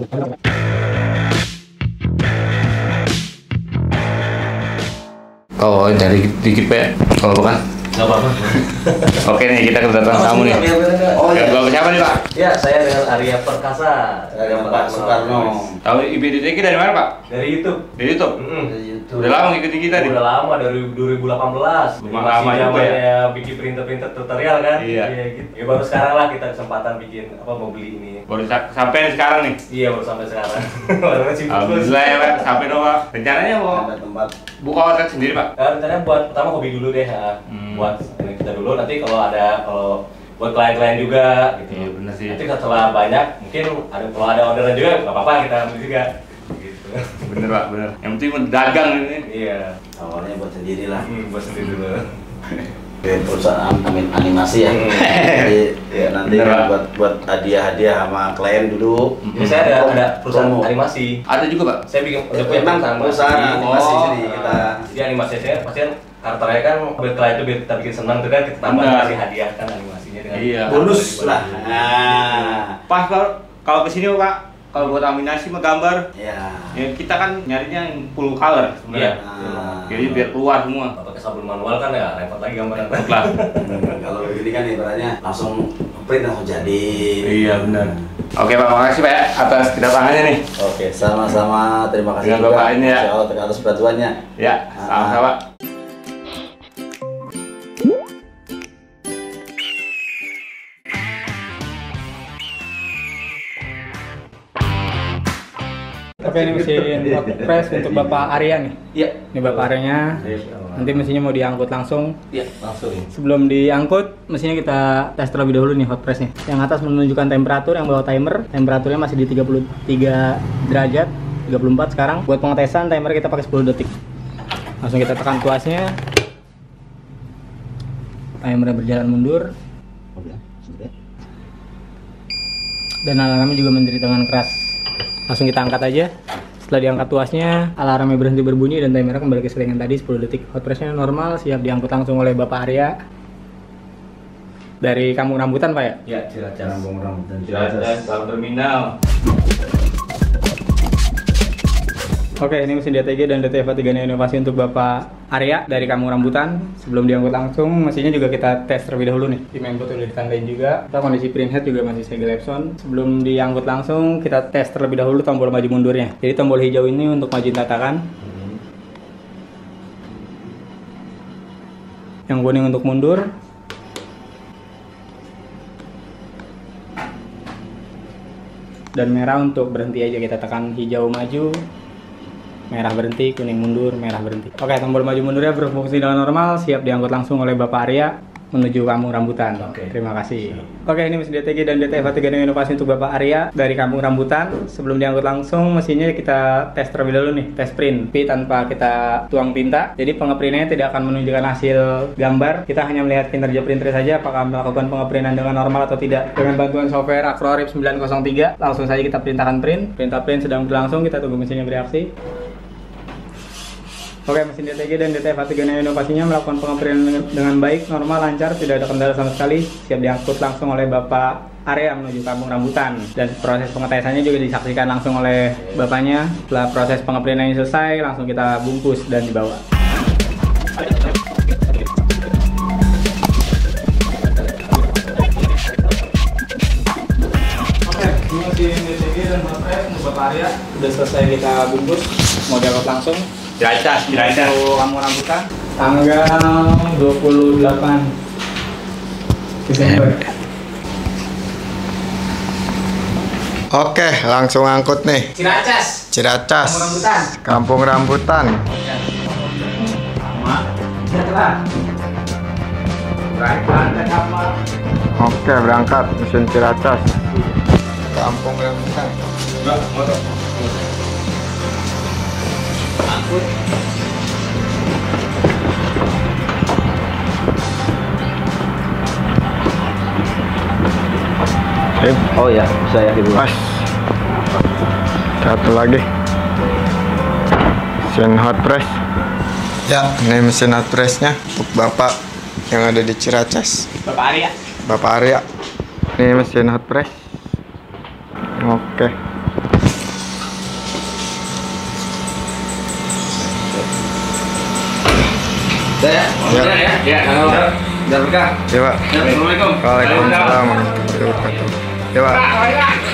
Oh, dari dikit Pak. Kalau bukan? Nggak apa-apa. Oke nih, kita kedatangan tamu nih. Oh iya. Bapak siapa nih Pak? Ya, saya dengan Arya Perkasa. Dengan Pak Soekarno. Tahu IBDTK dari mana Pak? Dari YouTube. Dari YouTube. Dari YouTube. Udah lama ngikutin kita nih. Udah lama, dari 2018. Lumayan lama juga ya. Bikin printer tutorial kan? Iya. Gitu. Ya baru sekarang lah kita kesempatan bikin mau beli ini. Baru sampai nih sekarang nih. Iya, baru sampai sekarang. Baru sibuk terus. Alhamdulillah ya Pak, sampai dong Pak. Rencananya mau Ada tempat. buka outlet sendiri Pak? Rencananya buat pertama hobi dulu deh, buat ini kita dulu. Nanti kalau buat klien-klien juga gitu. Iya, bener sih. Nanti setelah banyak mungkin kalau ada orderan juga nggak apa-apa kita ambil juga gitu. Bener Pak, bener. Yang penting dagang ini. Iya. Awalnya buat sendiri lah. Buat sendiri dulu. Perusahaan animasi ya. Jadi ya, nanti Bener, kan Pak. buat hadiah-hadiah sama klien dulu. Jadi saya ada perusahaan Promo. animasi. Ada juga Pak? Saya bikin saya punya Memang perusahaan animasi Oh. sini kita. Jadi animasi saya pasti kan karakternya kan biar klien itu biar kita bikin senang tuh kan kita tambah Benar. kasih hadiah kan animasinya dengan Iya. Bonus lah. Pas Pak, kalau kesini Pak, kalau buat animasi mah gambar. Ya. Ya kita kan nyarinya yang full color sebenarnya. Nah, Jadi biar keluar semua. pakai sabun manual kan ya repot lagi gambaran. Lah. Kalau begini kan ibaratnya langsung print langsung jadi. Iya benar. Oke Pak, makasih Pak ya atas kedatangannya nih. Oke, sama-sama. Terima kasih Dengan Bapak ini ya. Insya Allah atas bantuannya. Ya, sama-sama. Oke, ini mesin WordPress untuk Bapak Arya nih. Iya. Ini Bapak Aryanya. Nanti mesinnya mau diangkut langsung. Iya, langsung. Sebelum diangkut, mesinnya kita tes terlebih dahulu nih WordPress-nya. Yang atas menunjukkan temperatur, yang bawah timer. Temperaturnya masih di 33 derajat, 34 sekarang. Buat pengetesan, timer kita pakai 10 detik. Langsung kita tekan tuasnya. Timernya berjalan mundur. Dan alarmnya juga menjerit dengan keras. Langsung kita angkat aja. Setelah diangkat tuasnya, alarmnya berhenti berbunyi dan timernya kembali ke selingan tadi 10 detik. WordPress-nya normal, siap diangkut langsung oleh Bapak Arya. Dari Kampung Rambutan Pak ya? Iya, Ciracas. Kampung Rambutan Ciracas, dalam terminal. Oke, ini mesin DTG dan DTF 3 inovasi untuk Bapak Arya dari Kampung Rambutan. Sebelum diangkut langsung, mesinnya juga kita tes terlebih dahulu nih. Di mainboard udah ditandain juga. Kita kondisi printhead juga masih segel Epson. Sebelum diangkut langsung, kita tes terlebih dahulu tombol maju mundurnya. Jadi tombol hijau ini untuk maju tatakan. Yang kuning untuk mundur. Dan merah untuk berhenti aja, kita tekan hijau maju, merah berhenti, kuning mundur, merah berhenti. Oke, tombol maju mundurnya berfungsi dengan normal, siap diangkut langsung oleh Bapak Arya menuju Kampung Rambutan. Oke. Terima kasih. Oke, ini mesin DTG dan DTF 3 inovasi untuk Bapak Arya dari Kampung Rambutan. Sebelum diangkut langsung, mesinnya kita tes terlebih dahulu nih, tes print tanpa kita tuang tinta. Jadi pengeprintnya tidak akan menunjukkan hasil gambar. Kita hanya melihat kinerja printer saja apakah melakukan pengeprintan dengan normal atau tidak. Dengan bantuan software Acrorip 903, langsung saja kita perintahkan print. Perintah print sedang berlangsung, kita tunggu mesinnya bereaksi. Oke, mesin DTG dan DTF 3 inovasinya melakukan pengeprintan dengan baik, normal, lancar, tidak ada kendala sama sekali. Siap diangkut langsung oleh Bapak Arya menuju Kampung Rambutan. Dan proses pengetesannya juga disaksikan langsung oleh Bapaknya. Setelah proses pengeprintannya selesai, langsung kita bungkus dan dibawa. Oke, ini mesin DTG dan WordPress untuk Bapak Arya sudah selesai kita bungkus, mau diangkut langsung. Ciracas, Ciracas. Untuk Kampung Rambutan tanggal 28 Desember. Oke, langsung angkut nih. Ciracas, Ciracas, Kampung Rambutan. Kampung Rambutan. Sama. Setelah berangkat sama. Oke, berangkat mesin Ciracas. Kampung Rambutan. Enggak, motor. Angkut. Oh ya, bisa ya Ibu. Pas. Satu lagi. Mesin hot press. Ya, ini mesin hot pressnya untuk Bapak yang ada di Ciracas. Bapak Arya. Bapak Arya. Ini mesin hot press. Oke. Udah ya? Ya. Udah ya? Ya. Udah berkah. Ya, Pak. Assalamualaikum. Waalaikumsalam warahmatullahi wabarakatuh. Ya, Pak.